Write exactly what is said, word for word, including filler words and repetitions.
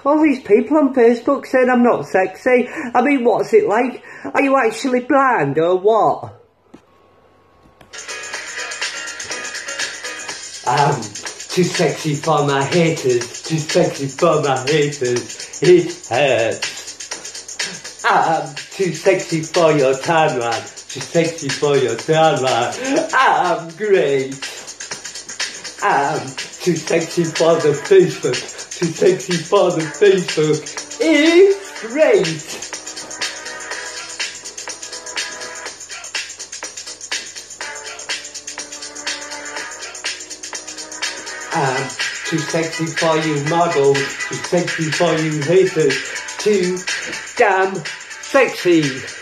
All these people on Facebook saying I'm not sexy. I mean, what's it like? Are you actually blind or what? I'm too sexy for my haters, too sexy for my haters, it hurts. I'm too sexy for your timeline, too sexy for your timeline, I'm great. I'm too sexy for the Facebook, too sexy for the Facebook, it's great. I'm too sexy for you models, too sexy for you haters, too damn sexy.